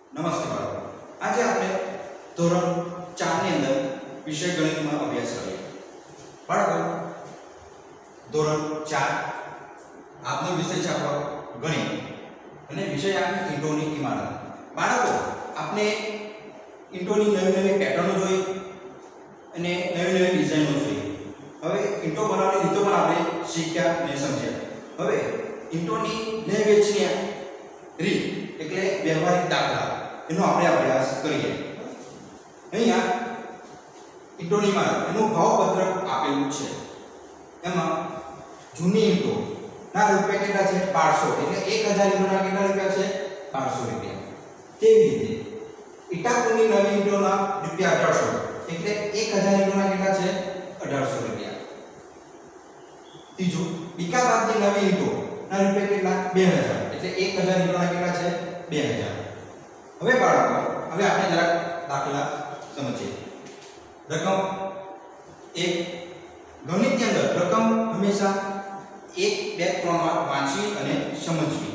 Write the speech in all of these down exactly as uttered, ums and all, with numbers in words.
નમસ્તે બાળકો, આજે આપણે ધોરણ ચાર ની અંદર વિષય ગણિતમાં અભ્યાસ કરીએ. બાળકો, ધોરણ ચાર આજનો વિષય છે આપણો ગણિત અને વિષય આપણે ઈંટોની ઇમારત. બાળકો, આપણે ઈંટોની નવી નવી પેટર્નો જોઈ અને નવી નવી ડિઝાઇનો જોઈ. હવે ઈંટો બનાવવાની રીતો પણ આપણે શીખ્યા અને સમજ્યા. હવે ઈંટોની લે વેચની રીત એટલે વ્યવહારિક દાખલા એનો આપણે અભ્યાસ કરીએ. અહીંયા ઈંટોની ઇમારત એનું ભાવપત્રક આપેલું છે. એમાં જૂની ઈંટો ના રૂપિયા કેટલા છે? બારસો. એટલે એક હજાર ઈંટોના કેટલા રૂપિયા છે? બારસો રૂપિયા. તેવી રીતે ઈટાપુરની નવી ઈંટોના રૂપિયા અઢારસો. એટલે એક હજાર ઈંટોના કેટલા છે? અઢારસો રૂપિયા. ત્રીજું, બીકાબાદની નવી ઈંટો ના રૂપિયા કેટલા? બે હજાર. એટલે એક હજાર ઈંટોના કેટલા છે? બે હજાર. હવે બાળકો, હવે આપણે જરાક દાખલા સમજીએ. રકમ એક. ગણિતની અંદર રકમ હંમેશા એક બે ત્રણ વાર વાંચવી અને સમજવી.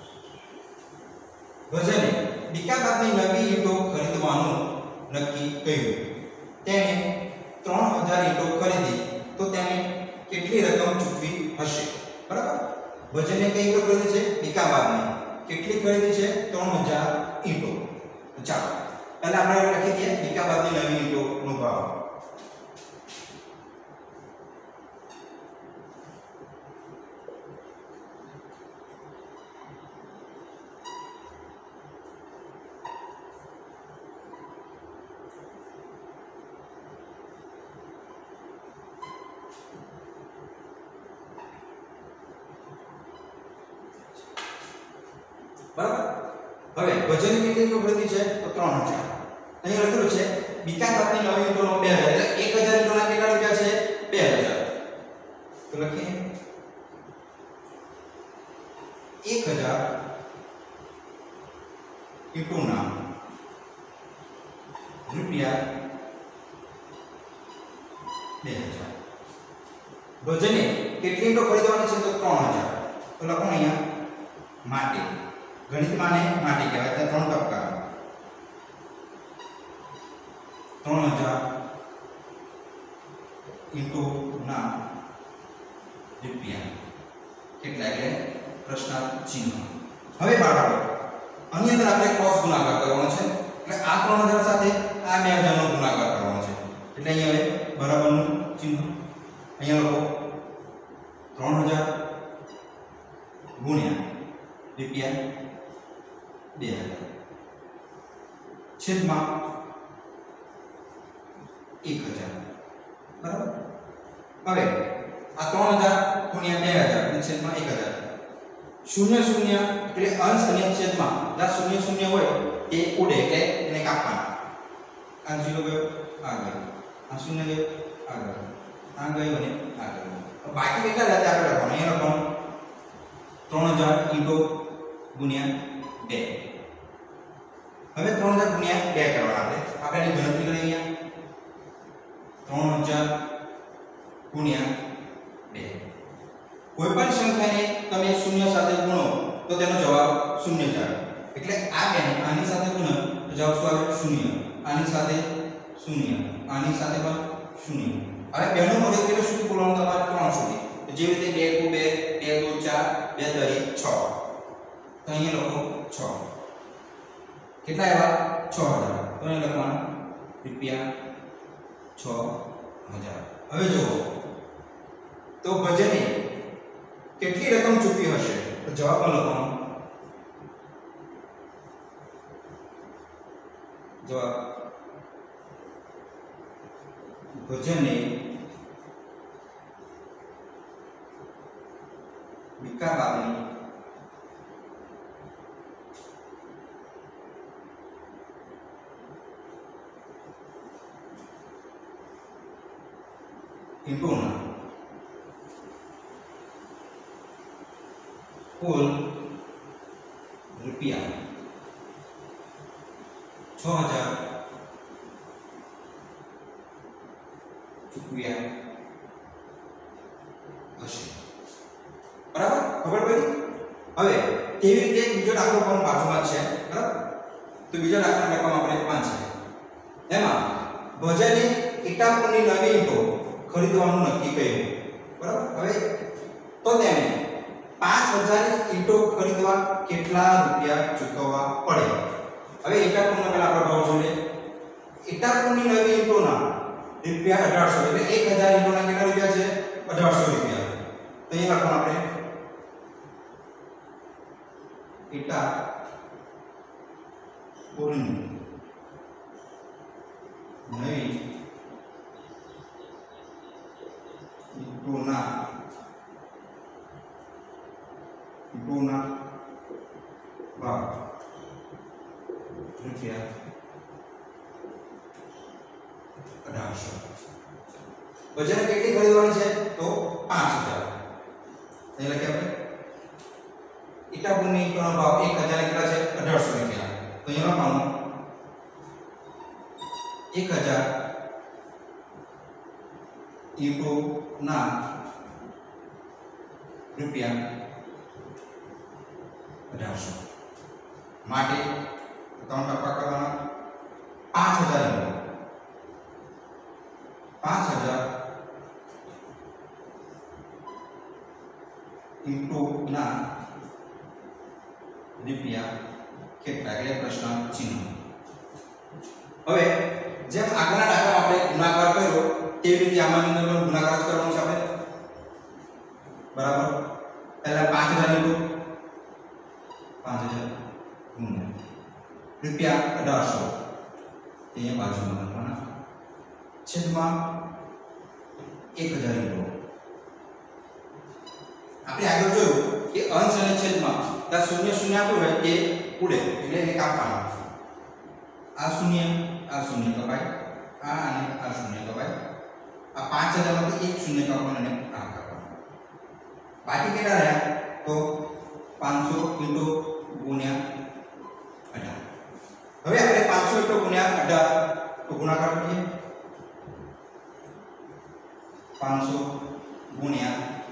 વજને બીકાબાદની નવી ઈંટો ખરીદવાનું નક્કી કર્યું. તેણે ત્રણ હજાર ઈંટો ખરીદી તો તેને કેટલી રકમ ચૂકવી હશે? બરાબર. વજને કઈ ઈંટો ખરીદી છે? બીકાબાદની. કેટલી ખરીદી છે? ત્રણ હજાર ઈંટો. ચાલો પહેલા આપણે લખી દઈએ બીકાબાદની નવી ઈંટોનો ભાવ. બરાબર. હવે વજન કેટલી ખરીદી છે? તો ત્રણ હજાર. અહીં લખેલું છે બીકાબાદની નવી ઈંટોનો બે હજાર. એટલે એક હજાર ઈંટોના કેટલા રૂપિયા છે? બે હજાર. તો લખીએ એક હજાર ઈંટોના રૂપિયા બે હજાર. વજને કેટલી ઈંટો ખરીદવાની છે? તો ત્રણ હજાર. તો લખો અહીંયા માટે. ગણિતમાં ને માટે કહેવાય. એટલે ત્રણ ટપકા. ત્રણ હજાર ઇન્ટુ ના રૂપિયા કેટલા? એટલે પ્રશ્નાર્થ ચિહ્ન. હવે બાળકો, આની અંદર આપણે ક્રોસ ગુણાકાર કરવાનો છે. એટલે આ ત્રણ હજાર સાથે આ બે હજાર નો ગુણાકાર કરવાનો છે. એટલે અહીંયા હવે બરાબરનું ચિહ્ન. અહીંયા લખો ત્રણ હજાર ગુણ્યા રૂપિયા બે હજાર છેદમાં એક હજાર. બરાબર. હવે આ ત્રણ હજાર ગુણ્યા બે હજાર અને છેદમાં એક હજાર. શૂન્ય શૂન્ય એટલે અંશ અને છેદમાં જ્યાં શૂન્ય શૂન્ય હોય તે ઉડે એટલે એને કાપવાના. આ જીરો ગયો, આ ગયો, આ શૂન્ય ગયો, આ ગયો, આ ગયો અને આ ગયો. બાકી કેટલા રહ્યા આપણે લખવાનું. અહીંયા લખવાનું ત્રણ હજાર ઈંટો ગુણ્યા બે. હવે ત્રણ હજાર ગુણ્યા બે કરવાના. આપણે આપણે ગણતરી કરીએ. અહીંયા ત્રણ હજાર ગુણ્યા બે. કોઈ પણ સંખ્યાને તમે શૂન્ય સાથે ગુણો તો તેનો જવાબ શૂન્ય જ આવે. એટલે આ બે આની સાથે ગુણો તો જવાબ શું આવે? શૂન્ય. આની સાથે શૂન્ય, આની સાથે પણ શૂન્ય. હવે બે નો મૂલ્ય કેટલો સુધી બોલવાનું? તમારે ત્રણ સુધી. જે રીતે બે કુ બે, બે દુ ચાર, બે તરી છ. તો અહીંયા લખો છ. કેટલા આવ્યા? છ હજાર. તો અહીંયા લખવાનું રૂપિયા છ હજાર. હવે જુઓ તો વજને કેટલી રકમ ચૂકવી હશે? તો જવાબમાં લખવાનું જવાબ વજને બીકાબાદની ઈંટોના કુલ રૂપિયા છ હજાર ચૂકવ્યા હશે. બરાબર? ખબર પડી? હવે તેવી રીતે બીજો દાખલો પણ બાજુમાં છે. બરાબર? તો तो बीजा दाखला લખવામાં આપણે પાંચ છે એમાં ભજને ઈટાપુરની નવી ઈંટો ખરીદવાનું નક્કી કર્યું બરાબર હવે તો તેને પાંચ હજાર ઈંટો ખરીદવા કેટલા રૂપિયા ચૂકવવા પડે હવે ઈટાપુરનો પહેલા આપણે ભાવ જોઈએ ઈટાપુરની નવી ઈંટોના રૂપિયા અઢારસો એટલે એક હજાર ઈંટોના કેટલા રૂપિયા છે અઢારસો રૂપિયા તો એ લખવાનું આપણે ઈટા પૂર્ણ નવી ઈંટોના ઈંટોના ભાવ રૂપિયા અઢારસો વજન કેટલી ખરીદવાની છે તો પાંચ હજાર એટલે કે આપણે ઈટાપુરની ઈંટોનો ભાવ એક હજાર કેટલા છે અઢારસો રૂપિયા तो यहाँ पाऊँ एक हजार ईंटो ना रुपया अठार सौ माटे त्रण टका करवाना पांच हजार पांच हजार ईंटो ना रुपया કેટલા એટલે પ્રશ્ન ચિહ્ન હવે જેમ આગળના દાખલામાં આપણે ગુણાકાર કર્યો તેવી રીતે આમાંની અંદર પણ ગુણાકાર કરવાનો છે આપણે બરાબર પહેલા પાંચ હજાર લીધો પાંચ હજાર ગુણ્યા રૂપિયા અઢારસો અહીંયા બાજુમાં લખવાના છેદમાં એક હજાર લીધો આપણે આગળ જોયું કે અંશ અને છેદમાં ત્યાં શૂન્ય શૂન્ય આપ્યું હોય એ ઉડે એટલે એને કાપવાનું આ શૂન્ય આ શૂન્ય કપાય આ અને આ શૂન્ય કપાય આ પાંચ હજાર માંથી એક શૂન્ય કાપવાનું અને આ કાપવાનું બાકી કેટલા રહ્યા તો પાંચસો ઇન્ટુ ગુણ્યા અઢાર હવે આપણે પાંચસો ઇન્ટુ ગુણ્યા અઢાર તો ગુણાકાર કરીએ પાંચસો ગુણ્યા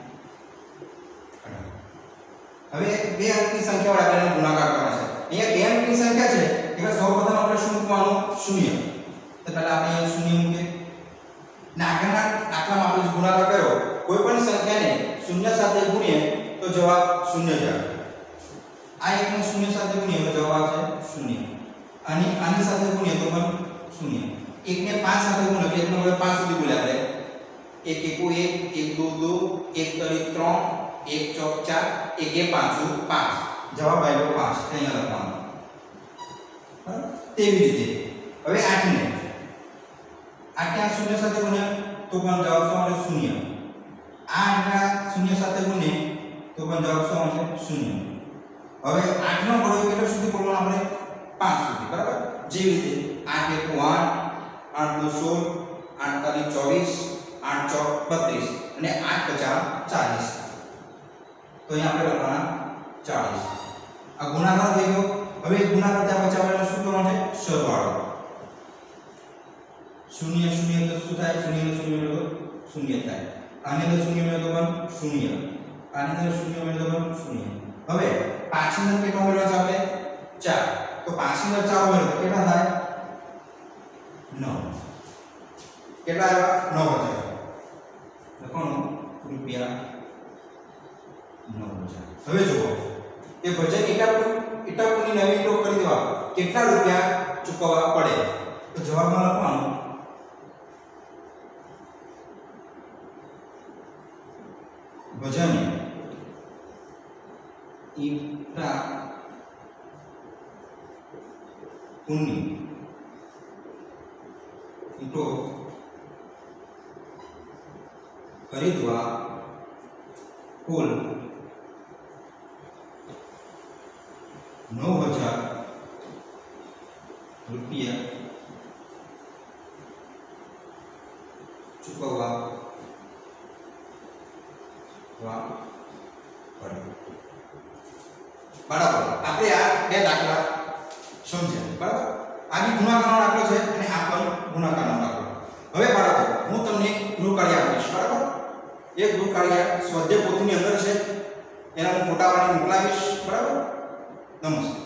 અઢાર હવે બે અંકની સંખ્યા વડે આપણે ગુણાકાર કરવાનો છે અહીંયા બે અંકની સંખ્યા છે એટલે સૌપ્રથમ આપણે શું મૂકવાનું શૂન્ય તો પહેલા આપણે અહીંયા શૂન્ય મૂકીએ ને આગળના દાખલામાં આપણે ગુણાકાર કર્યો કોઈ પણ સંખ્યાને શૂન્ય સાથે ગુણીએ તો જવાબ શૂન્ય જ આવે આ એકને શૂન્ય સાથે ગુણીએ તો જવાબ આવશે શૂન્ય અને આની સાથે ગુણીએ તો પણ શૂન્ય એકને પાંચ સાથે ગુણીએ એટલે એકનો આપણે પાંચ સુધી બોલ્યા આપણે એક એકુ એક એક દો દો એક તરી ત્રણ एक चौक चार एक ये पांचू पांच जवाब आएगा पांच અહીંયા લખવાનું બરાબર તેવી રીતે હવે આઠ ને આઠ આ શૂન્ય સાથે ગુણ્યા તો પણ જવાબ શું આવશે શૂન્ય આઠ ના શૂન્ય સાથે ગુણીએ તો પણ જવાબ શું આવશે શૂન્ય હવે આઠ નો ગોળો કેટલો સુધી બોલવાનો આપણે પાંચ સુધી બરાબર જેવી રીતે આઠ એકુ આઠ આઠ દુ સોળ આઠ તારી ચોવીસ આઠ ચોક બત્રીસ અને આઠ પચાસ ચાલીસ तो यहाँ पे लखवाना चालीस आ गुणाकार થઈ ગયો હવે ગુણાકાર થયા પછી આપણે શું કરવાનું છે સરવાળો શૂન્ય શૂન્ય તો શું થાય શૂન્ય ને શૂન્ય મેળવો શૂન્ય થાય આને તો શૂન્ય મેળવો પણ શૂન્ય આને તો શૂન્ય મેળવો પણ શૂન્ય હવે પાછળ અંદર કેટલો મેળવો છે આપણે ચાર તો પાછળ અંદર ચાર મેળવો કેટલા થાય નવ કેટલા આવ્યા નવ હજાર લખવાનું રૂપિયા હવે જુઓ એ ભજન ઈટાપુર ઈટાપુરની નવી ઈંટો ખરીદવા કેટલા રૂપિયા ચૂકવવા પડે તો જવાબમાં લખવાનું ભજન ઈટાપુરની ઈંટો ખરીદવા કુલ नौ हजार रुपया चुकववा પડે બરાબર આપણે આ બે દાખલા સમજ્યા બરાબર આ બી ગુણાકારનો દાખલો છે અને આ પણ ગુણાકારનો દાખલો હવે બાળકો હું તમને ગૃહકાર્ય આપીશ બરાબર એક ગૃહકાર્ય સ્વાધ્યાય પોથીની અંદર છે એના હું ફોટા પાડીને મોકલાવીશ બરાબર નમસ્તે।